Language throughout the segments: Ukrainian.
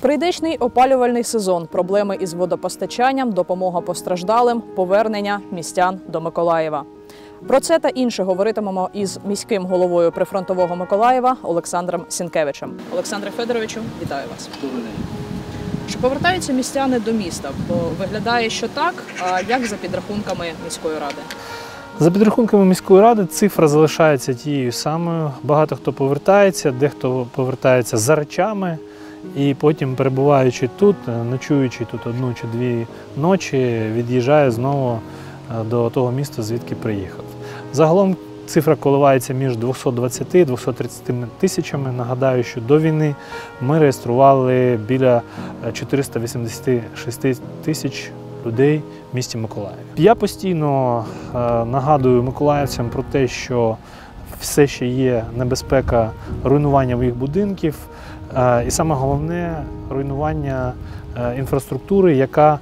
Прийдешній опалювальний сезон, проблеми із водопостачанням, допомога постраждалим, повернення містян до Миколаєва. Про це та інше говоритимемо із міським головою прифронтового Миколаєва Олександром Сінкевичем. Олександре Федоровичу, вітаю вас. Добрий день. Чи повертаються містяни до міста? Бо виглядає, що так, а як за підрахунками міської ради? За підрахунками міської ради цифра залишається тією самою. Багато хто повертається, дехто повертається за речами і потім, перебуваючи тут, ночуючи тут одну чи дві ночі, від'їжджає знову до того міста, звідки приїхав. Загалом цифра коливається між 220 і 230 тисячами. Нагадаю, що до війни ми реєстрували біля 486 тисяч людей в місті Миколаїв. Я постійно нагадую миколаївцям про те, що все ще є небезпека руйнування їх будинків, і саме головне – руйнування інфраструктури, яка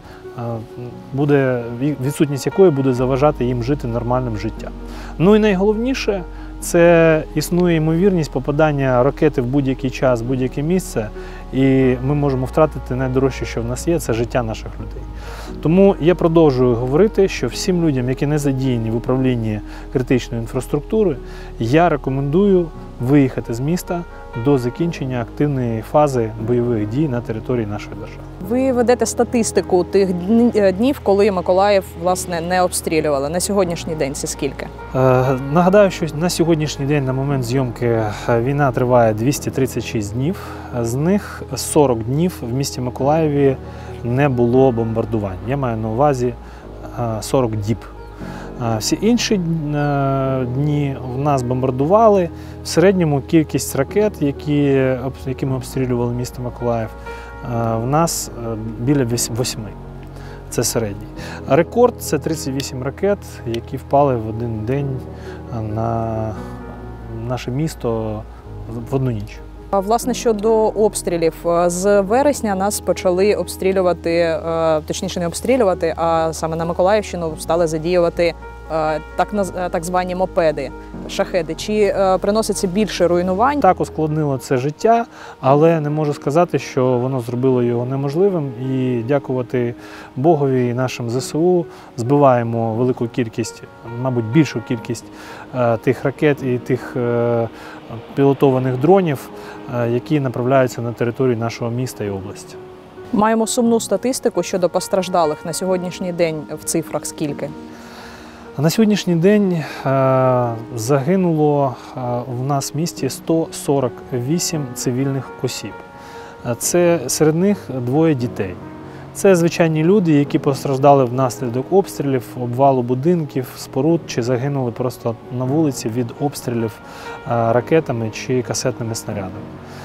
відсутність якої буде заважати їм жити нормальним життям. Ну і найголовніше – це існує ймовірність попадання ракети в будь-який час, в будь-яке місце, і ми можемо втратити найдорожче, що в нас є – це життя наших людей. Тому я продовжую говорити, що всім людям, які не задіяні в управлінні критичної інфраструктури, я рекомендую виїхати з міста до закінчення активної фази бойових дій на території нашої держави. Ви ведете статистику тих днів, коли Миколаїв, власне, не обстрілювали. На сьогоднішній день це скільки? Нагадаю, що на сьогоднішній день, на момент зйомки, війна триває 236 днів. З них 40 днів в місті Миколаєві не було бомбардувань. Я маю на увазі 40 діб. Всі інші дні в нас бомбардували. В середньому кількість ракет, якими обстрілювали місто Миколаїв, в нас біля 8. Це середній. Рекорд – це 38 ракет, які впали в один день на наше місто в одну ніч. Власне, щодо обстрілів, з вересня нас почали обстрілювати, точніше не обстрілювати, а саме на Миколаївщину стали задіювати так звані мопеди, шахеди. Чи приносить це більше руйнувань? Так ускладнило це життя, але не можу сказати, що воно зробило його неможливим. І дякувати Богові і нашим ЗСУ збиваємо велику кількість, мабуть, більшу кількість тих ракет і тих пілотованих дронів, які направляються на територію нашого міста і області. Маємо сумну статистику щодо постраждалих. На сьогоднішній день в цифрах скільки? На сьогоднішній день загинуло в нас в місті 148 цивільних осіб. Це серед них 2 дітей. Це звичайні люди, які постраждали внаслідок обстрілів, обвалу будинків, споруд, чи загинули просто на вулиці від обстрілів ракетами чи касетними снарядами.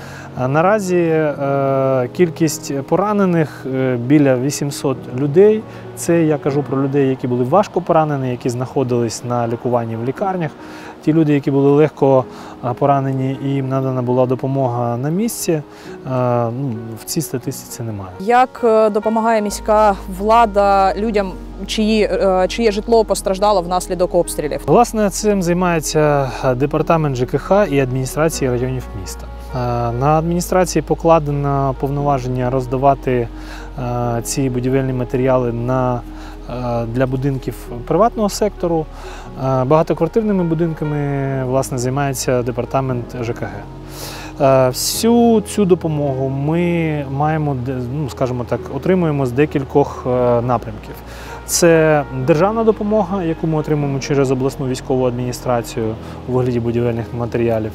Наразі кількість поранених біля 800 людей. Це я кажу про людей, які були важко поранені, які знаходились на лікуванні в лікарнях. Ті люди, які були легко поранені і їм надана була допомога на місці, в цій статистиці немає. Як допомагає міська влада людям, чиє житло постраждало внаслідок обстрілів? Власне, цим займається департамент ЖКХ і адміністрації районів міста. На адміністрації покладено повноваження роздавати ці будівельні матеріали для будинків приватного сектору. Багатоквартирними будинками, власне, займається департамент ЖКГ. Всю цю допомогу ми маємо, скажімо так, отримуємо з декількох напрямків. Це державна допомога, яку ми отримуємо через обласну військову адміністрацію у вигляді будівельних матеріалів.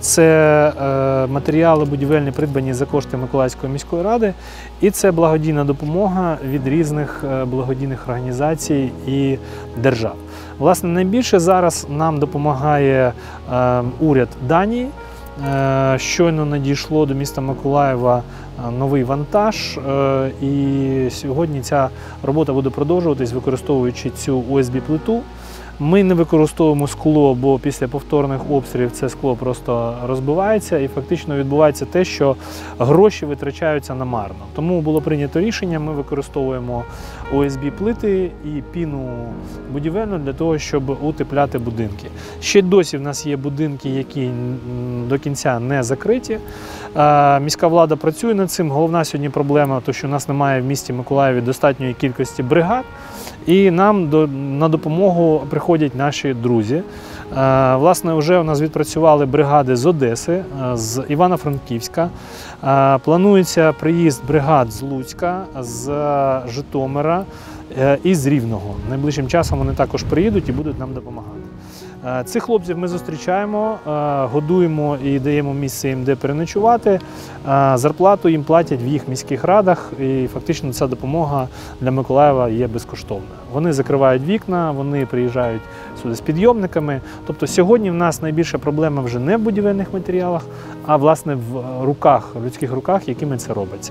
Це матеріали будівельні, придбані за кошти Миколаївської міської ради. І це благодійна допомога від різних благодійних організацій і держав. Власне, найбільше зараз нам допомагає уряд Данії. Щойно надійшло до міста Миколаєва новий вантаж, і сьогодні ця робота буде продовжуватись, використовуючи цю ОСБ-плиту. Ми не використовуємо скло, бо після повторних обстрілів це скло просто розбивається і фактично відбувається те, що гроші витрачаються намарно. Тому було прийнято рішення, ми використовуємо ОСБ-плити і піну будівельну для того, щоб утепляти будинки. Ще досі в нас є будинки, які до кінця не закриті. Міська влада працює над цим. Головна сьогодні проблема, то що у нас немає в місті Миколаєві достатньої кількості бригад, і нам на допомогу приходять наші друзі. Власне, вже у нас відпрацювали бригади з Одеси, з Івано-Франківська. Планується приїзд бригад з Луцька, з Житомира і з Рівного. Найближчим часом вони також приїдуть і будуть нам допомагати. Цих хлопців ми зустрічаємо, годуємо і даємо місце їм, де переночувати. Зарплату їм платять в їх міських радах, і фактично ця допомога для Миколаєва є безкоштовна. Вони закривають вікна, вони приїжджають сюди з підйомниками. Тобто сьогодні в нас найбільша проблема вже не в будівельних матеріалах, а власне в руках, в людських руках, якими це робиться.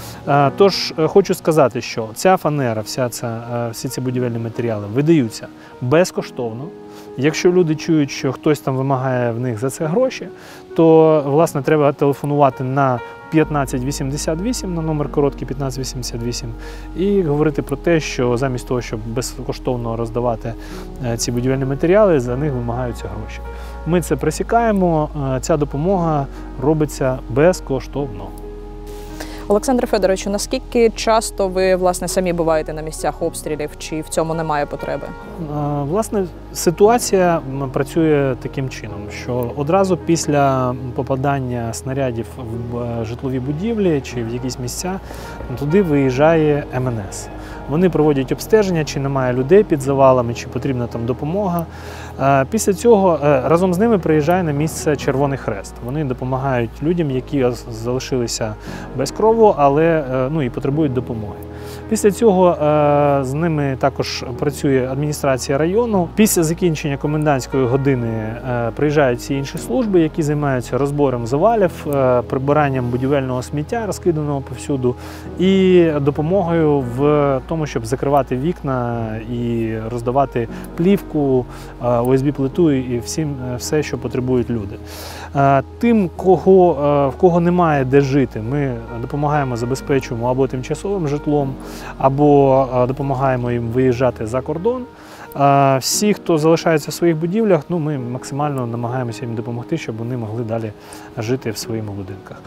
Тож хочу сказати, що ця фанера, всі ці будівельні матеріали видаються безкоштовно. Якщо люди чують, що хтось там вимагає в них за це гроші, то, власне, треба телефонувати на 1588, на номер короткий 1588, і говорити про те, що замість того, щоб безкоштовно роздавати ці будівельні матеріали, за них вимагаються гроші. Ми це пресікаємо, ця допомога робиться безкоштовно. Олександре Федоровичу, наскільки часто ви, власне, самі буваєте на місцях обстрілів, чи в цьому немає потреби? Власне, ситуація працює таким чином, що одразу після попадання снарядів в житлові будівлі чи в якісь місця, туди виїжджає МНС. Вони проводять обстеження, чи немає людей під завалами, чи потрібна там допомога. Після цього разом з ними приїжджає на місце Червоний Хрест. Вони допомагають людям, які залишилися без крову, але і потребують допомоги. Після цього з ними також працює адміністрація району. Після закінчення комендантської години приїжджають всі інші служби, які займаються розбором завалів, прибиранням будівельного сміття, розкиданого повсюду, і допомогою в тому, щоб закривати вікна і роздавати плівку, ОСБ-плиту і все, що потребують люди. Тим, в кого немає де жити, ми допомагаємо, забезпечуємо або тимчасовим житлом, або допомагаємо їм виїжджати за кордон. Всі, хто залишається в своїх будівлях, ми максимально намагаємося їм допомогти, щоб вони могли далі жити в своїх будинках.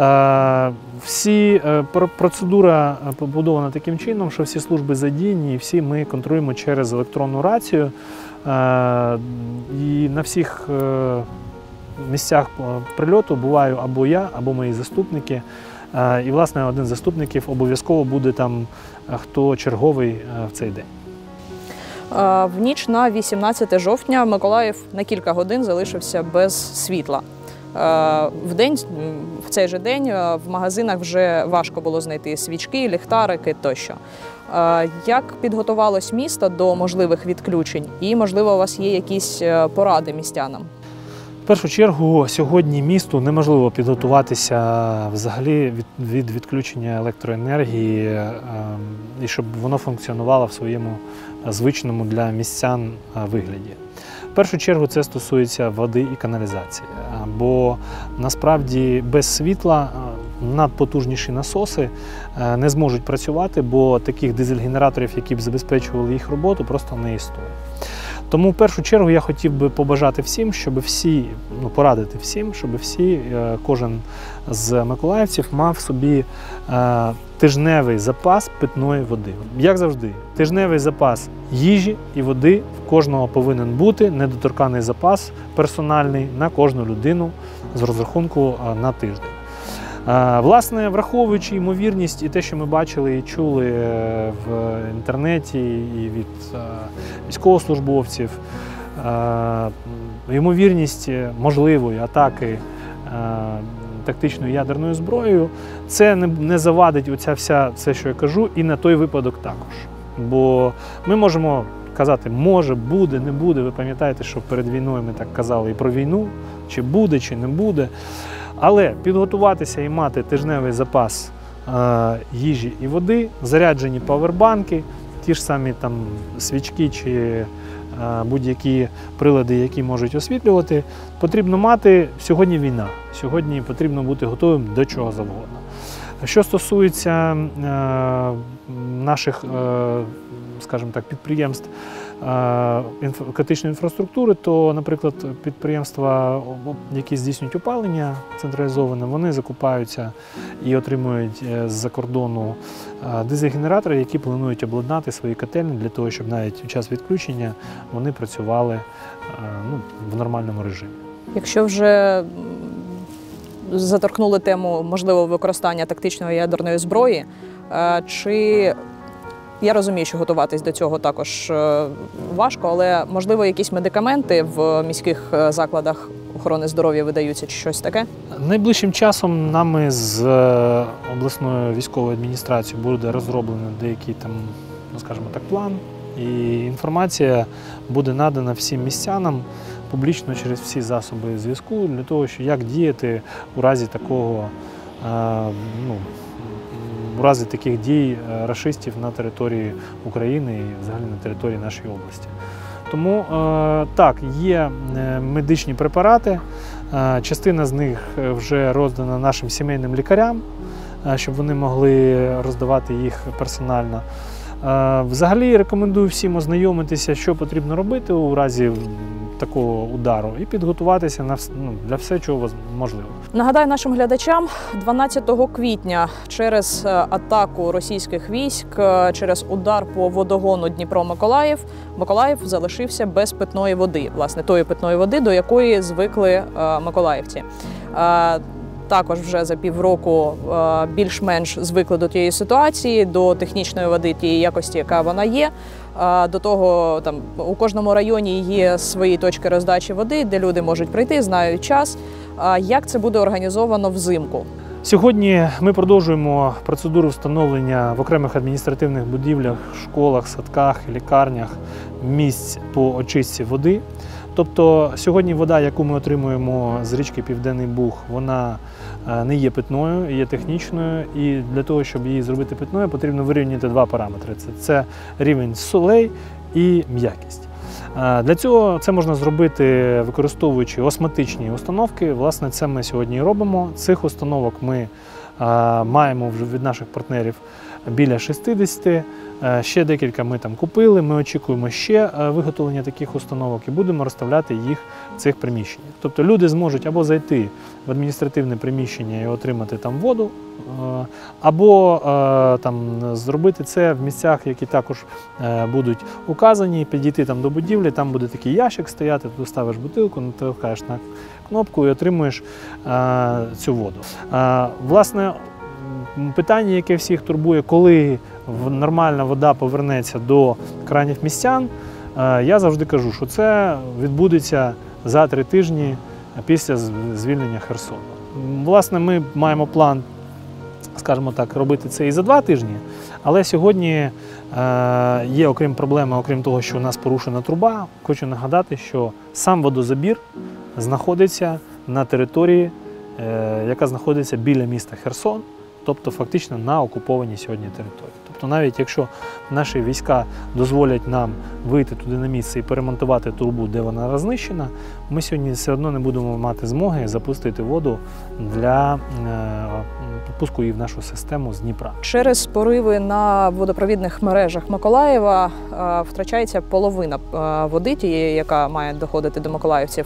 Процедура побудована таким чином, що всі служби задіяні, і всі ми контролюємо через електронну рацію. І на всіх місцях прильоту буваю або я, або мої заступники. І, власне, один з заступників обов'язково буде там, хто черговий в цей день. В ніч на 18 жовтня Миколаїв на кілька годин залишився без світла. В цей же день в магазинах вже важко було знайти свічки, ліхтарики тощо. Як підготувалось місто до можливих відключень? І, можливо, у вас є якісь поради містянам? В першу чергу, сьогодні місту неможливо підготуватися взагалі від відключення електроенергії, і щоб воно функціонувало в своєму звичному для містян вигляді. В першу чергу це стосується води і каналізації, бо насправді без світла надпотужніші насоси не зможуть працювати, бо таких дизель-генераторів, які б забезпечували їх роботу, просто не існує. Тому в першу чергу я хотів би побажати всім, порадити всім, щоб кожен з миколаївців мав собі тижневий запас питної води. Як завжди, тижневий запас їжі і води в кожного повинен бути, недоторканий запас персональний на кожну людину з розрахунку на тиждень. Власне, враховуючи ймовірність і те, що ми бачили і чули в інтернеті і від військовослужбовців, ймовірність можливої атаки тактичною ядерною зброєю, це не завадить все, що я кажу, і на той випадок також. Бо ми можемо казати, може, буде, не буде. Ви пам'ятаєте, що перед війною ми так казали і про війну, чи буде, чи не буде. Але підготуватися і мати тижневий запас їжі і води, заряджені павербанки, ті ж самі там свічки чи будь-які прилади, які можуть освітлювати, потрібно мати. Сьогодні війна, сьогодні потрібно бути готовим до чого завгодно. Що стосується наших, скажімо так, підприємств критичної інфраструктури, то, наприклад, підприємства, які здійснюють опалення централізоване, вони закупаються і отримують з-за кордону дизель-генератори, які планують обладнати свої котельні для того, щоб навіть у час відключення вони працювали в нормальному режимі. Якщо вже заторкнули тему можливого використання тактичної ядерної зброї, чи я розумію, що готуватись до цього також важко, але, можливо, якісь медикаменти в міських закладах охорони здоров'я видаються чи щось таке? Найближчим часом нами з обласною військовою адміністрацією буде розроблено деякий там, скажімо так, план, і інформація буде надана всім містянам публічно через всі засоби зв'язку для того, що як діяти у разі такого, у разі таких дій рашистів на території України і взагалі на території нашої області. Тому так, є медичні препарати, частина з них вже роздана нашим сімейним лікарям, щоб вони могли роздавати їх персонально. Взагалі рекомендую всім ознайомитися, що потрібно робити у разі такого удару, і підготуватися для все, чого можливо. Нагадаю нашим глядачам, 12 квітня через атаку російських військ, через удар по водогону Дніпро-Миколаїв, Миколаїв залишився без питної води, власне, тої питної води, до якої звикли миколаївці. Також вже за півроку більш-менш звикли до тієї ситуації, до технічної води, тієї якості, яка вона є. До того, там у кожному районі є свої точки роздачі води, де люди можуть прийти, знають час. Як це буде організовано взимку? Сьогодні ми продовжуємо процедуру встановлення в окремих адміністративних будівлях, школах, садках, лікарнях місць по очистці води. Тобто сьогодні вода, яку ми отримуємо з річки Південний Буг, вона не є питною, є технічною, і для того, щоб її зробити питною, потрібно вирівняти два параметри. Це рівень солей і м'якість. Для цього це можна зробити, використовуючи осмотичні установки. Власне, це ми сьогодні і робимо. Цих установок ми маємо вже від наших партнерів біля 60. Ще декілька ми там купили, ми очікуємо ще виготовлення таких установок і будемо розставляти їх в цих приміщеннях. Тобто люди зможуть або зайти в адміністративне приміщення і отримати там воду, або там зробити це в місцях, які також будуть указані, підійти там до будівлі, там буде такий ящик стояти, ти ставиш бутилку, натискаєш на кнопку і отримуєш цю воду. Власне, питання, яке всіх турбує, коли нормальна вода повернеться до кранів містян, я завжди кажу, що це відбудеться за 3 тижні після звільнення Херсону. Власне, ми маємо план, скажімо так, робити це і за 2 тижні, але сьогодні є окрім проблеми, окрім того, що у нас порушена труба, хочу нагадати, що сам водозабір знаходиться на території, яка знаходиться біля міста Херсон, тобто фактично на окупованій сьогодні території. Тобто навіть якщо наші війська дозволять нам вийти туди на місце і перемонтувати трубу, де вона рознищена, ми сьогодні все одно не будемо мати змоги запустити воду для підпуску її в нашу систему з Дніпра. Через пориви на водопровідних мережах Миколаєва втрачається половина води, тієї, яка має доходити до миколаївців.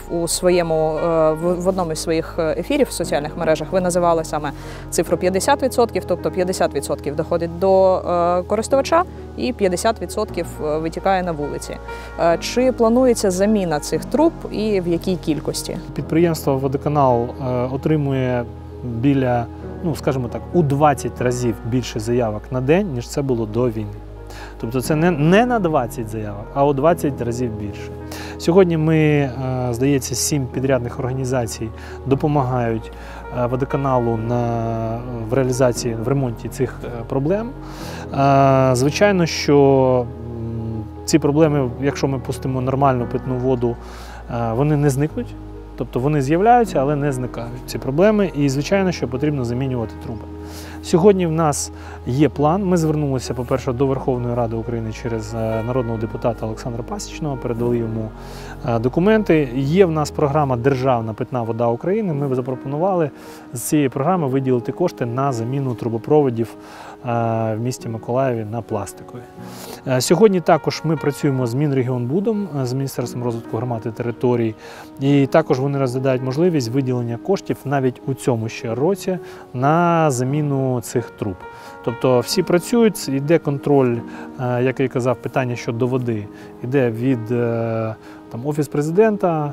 В одному із своїх ефірів в соціальних мережах ви називали саме цифру 50%, тобто 50% доходить до користувача і 50% витікає на вулиці. Чи планується заміна цих труб і в якій кількості? Підприємство «Водоканал» отримує біля, скажімо так, у 20 разів більше заявок на день, ніж це було до війни. Тобто це не на 20 заявок, а у 20 разів більше. Сьогодні ми, здається, 7 підрядних організацій допомагають водоканалу в реалізації, в ремонті цих проблем. Звичайно, що ці проблеми, якщо ми пустимо нормальну питну воду, вони не зникнуть. Тобто вони з'являються, але не зникають ці проблеми. І, звичайно, що потрібно замінювати труби. Сьогодні в нас є план. Ми звернулися, по-перше, до Верховної Ради України через народного депутата Олександра Пасічного, передали йому документи. Є в нас програма «Державна питна вода України». Ми запропонували з цієї програми виділити кошти на заміну трубопроводів в місті Миколаєві на пластикові. Сьогодні також ми працюємо з Мінрегіонбудом, з Міністерством розвитку громад і територій, і також вони розглядають можливість виділення коштів навіть у цьому ще році на заміну цих труб. Тобто всі працюють, йде контроль, як я казав, питання щодо води, йде від Офіс президента,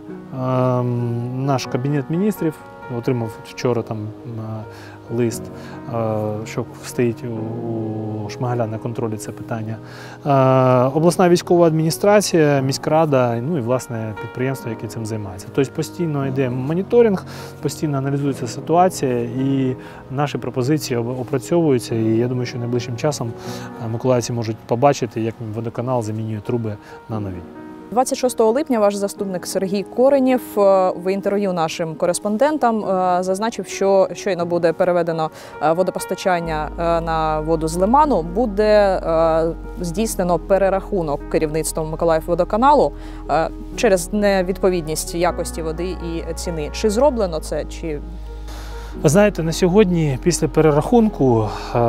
наш Кабінет міністрів, отримав вчора лист, що стоїть у Шмигаля на контролі це питання. Обласна військова адміністрація, міськрада, ну і власне підприємство, яке цим займається. Тобто постійно йде моніторинг, постійно аналізується ситуація і наші пропозиції опрацьовуються. І я думаю, що найближчим часом миколаївці можуть побачити, як водоканал замінює труби на нові. 26 липня ваш заступник Сергій Коренєв в інтерв'ю нашим кореспондентам зазначив, що щойно буде переведено водопостачання на воду з лиману, буде здійснено перерахунок керівництвом Миколаївводоканалу через невідповідність якості води і ціни. Чи зроблено це? Ви знаєте, на сьогодні після перерахунку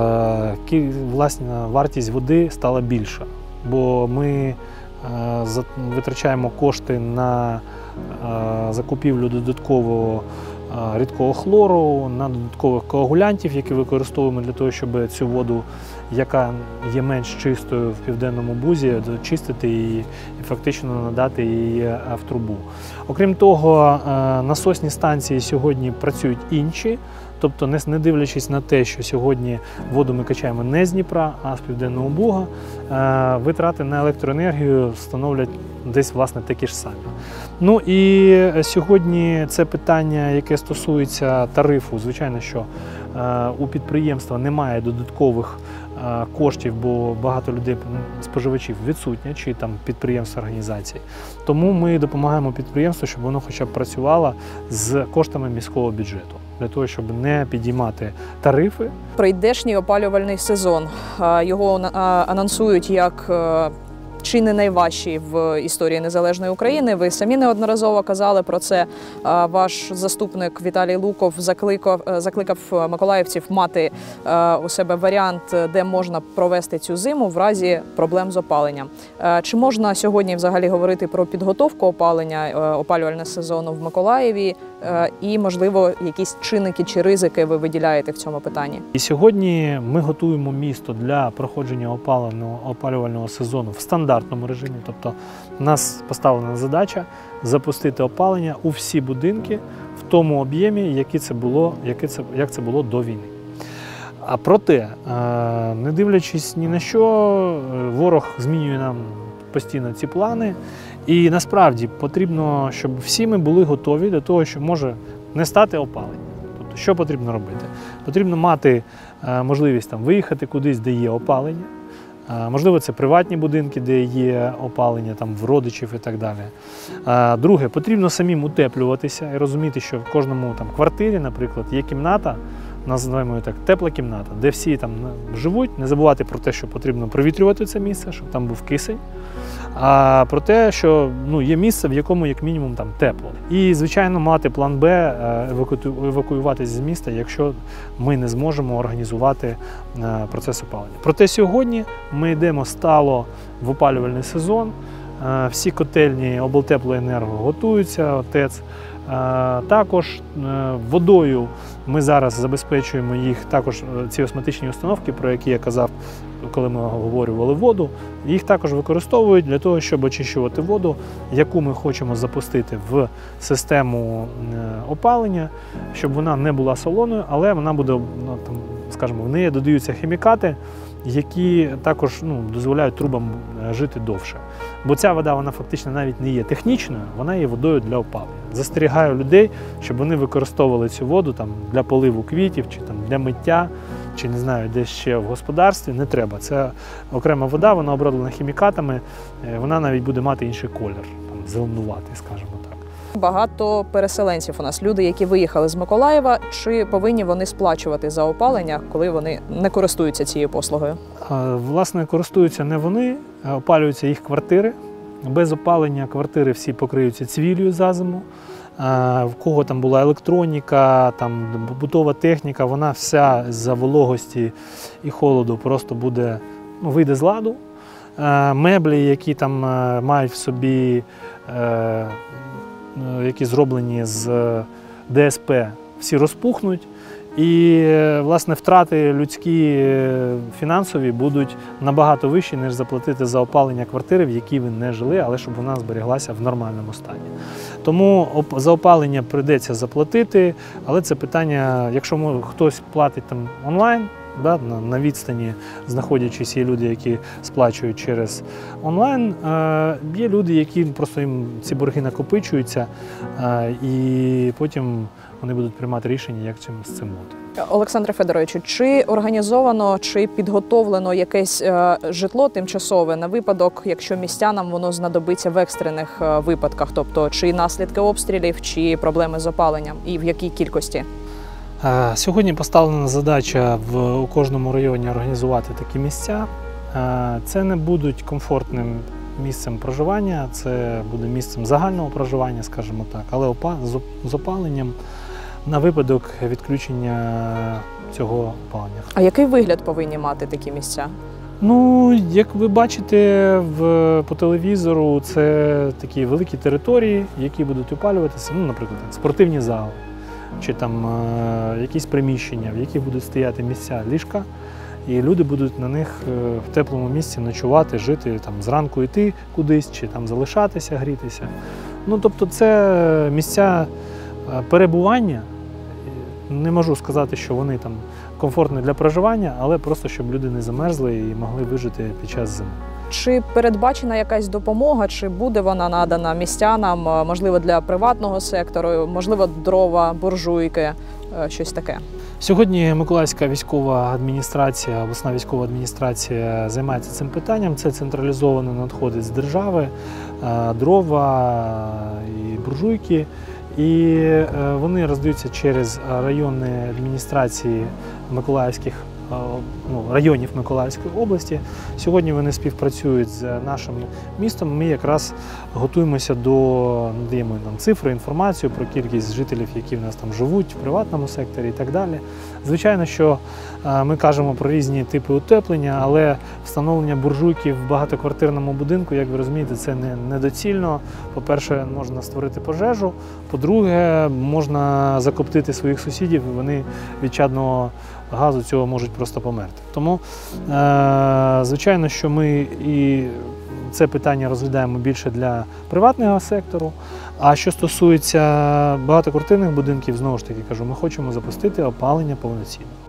власне вартість води стала більша, бо ми витрачаємо кошти на закупівлю додаткового рідкого хлору, на додаткових коагулянтів, які використовуємо для того, щоб цю воду, яка є менш чистою в Південному Бузі, очистити її і фактично надати її в трубу. Окрім того, насосні станції сьогодні працюють інші. Тобто, не дивлячись на те, що сьогодні воду ми качаємо не з Дніпра, а з Південного Буга, витрати на електроенергію становлять десь, власне, такі ж самі. Ну і сьогодні це питання, яке стосується тарифу. Звичайно, що у підприємства немає додаткових коштів, бо багато людей, споживачів відсутні, чи там підприємств, організацій. Тому ми допомагаємо підприємству, щоб воно хоча б працювало з коштами міського бюджету, для того, щоб не підіймати тарифи. Прийдешній опалювальний сезон. Його анонсують як чи не найважчий в історії незалежної України. Ви самі неодноразово казали про це. Ваш заступник Віталій Луков закликав миколаївців мати у себе варіант, де можна провести цю зиму в разі проблем з опаленням. Чи можна сьогодні взагалі говорити про підготовку опалювального сезону в Миколаєві і, можливо, якісь чинники чи ризики ви виділяєте в цьому питанні? І сьогодні ми готуємо місто для проходження опалювального сезону в стандартному режимі. Тобто у нас поставлена задача запустити опалення у всі будинки в тому об'ємі, як це було до війни. А проте, не дивлячись ні на що, ворог змінює нам постійно ці плани. І насправді потрібно, щоб всі ми були готові до того, що може не стати опалення. Тобто, що потрібно робити? Потрібно мати можливість виїхати кудись, де є опалення. Можливо, це приватні будинки, де є опалення, в родичів і так далі. Друге, потрібно самим утеплюватися і розуміти, що в кожному квартирі, наприклад, є кімната, називаємо її так, тепла кімната, де всі живуть. Не забувати про те, що потрібно провітрювати це місце, щоб там був кисень. А про те, що є місце, в якому як мінімум тепло. І, звичайно, мати план Б, евакуюватися з міста, якщо ми не зможемо організувати процес опалення. Проте сьогодні ми йдемо стало в опалювальний сезон. Всі котельні облтеплоенерго готуються, ТЕЦ. Також водою ми зараз забезпечуємо їх, також ці осмотичні установки, про які я казав, коли ми обговорювали воду, їх також використовують для того, щоб очищувати воду, яку ми хочемо запустити в систему опалення, щоб вона не була солоною, але вона буде, скажімо, в неї додаються хімікати, які також дозволяють трубам жити довше. Бо ця вода, вона фактично навіть не є технічною, вона є водою для опалення. Застерігаю людей, щоб вони використовували цю воду для поливу квітів, чи для миття, чи не знаю, десь ще в господарстві. Не треба. Це окрема вода, вона оброблена хімікатами, вона навіть буде мати інший колір, зеленуватий, скажімо так. Багато переселенців у нас, люди, які виїхали з Миколаєва. Чи повинні вони сплачувати за опалення, коли вони не користуються цією послугою? Власне, користуються не вони, а опалюються їх квартири. Без опалення квартири всі покриються цвіллю за зиму. В кого там була електроніка, там побутова техніка, вона вся з-за вологості і холоду просто буде, вийде з ладу. Меблі, які там мають в собі, які зроблені з ДСП, всі розпухнуть. І, власне, втрати людські, фінансові будуть набагато вищі, ніж заплатити за опалення квартири, в якій ви не жили, але щоб вона зберіглася в нормальному стані. Тому за опалення прийдеться заплатити, але це питання, якщо хтось платить там онлайн, на відстані знаходячись, є люди, які сплачують через онлайн, є люди, які просто їм ці борги накопичуються, і потім вони будуть приймати рішення, як з цим бути. Олександре Федоровичу, чи організовано, чи підготовлено якесь житло тимчасове на випадок, якщо містянам воно знадобиться в екстрених випадках, тобто чи наслідки обстрілів, чи проблеми з опаленням, і в якій кількості? Сьогодні поставлена задача у кожному районі організувати такі місця. Це не будуть комфортним місцем проживання, це буде місцем загального проживання, скажімо так, але з опаленням на випадок відключення цього опалення. А який вигляд повинні мати такі місця? Як ви бачите по телевізору, це такі великі території, які будуть опалюватися, наприклад, спортивні зали, чи там якісь приміщення, в яких будуть стояти місця, ліжка, і люди будуть на них в теплому місці ночувати, жити, там зранку йти кудись, чи там залишатися, грітися. Тобто це місця перебування. Не можу сказати, що вони там комфортні для проживання, але просто щоб люди не замерзли і могли вижити під час зими. Чи передбачена якась допомога, чи буде вона надана містянам, можливо, для приватного сектору, можливо, дрова, буржуйки, щось таке? Сьогодні Миколаївська військова адміністрація, обласна військова адміністрація займається цим питанням. Це централізовано надходить з держави, дрова і буржуйки. І вони роздаються через районні адміністрації районів Миколаївської області. Сьогодні вони співпрацюють з нашим містом. Ми якраз готуємося надаємо цифри, інформацію про кількість жителів, які в нас там живуть, в приватному секторі і так далі. Звичайно, що ми кажемо про різні типи утеплення, але встановлення буржуйки в багатоквартирному будинку, як ви розумієте, це недоцільно. По-перше, можна створити пожежу, по-друге, можна закоптити своїх сусідів, і вони від чадного газу цього можуть просто померти. Тому, звичайно, що ми і це питання розглядаємо більше для приватного сектору. А що стосується багатоквартирних будинків, знову ж таки кажу, ми хочемо запустити опалення повноцінно.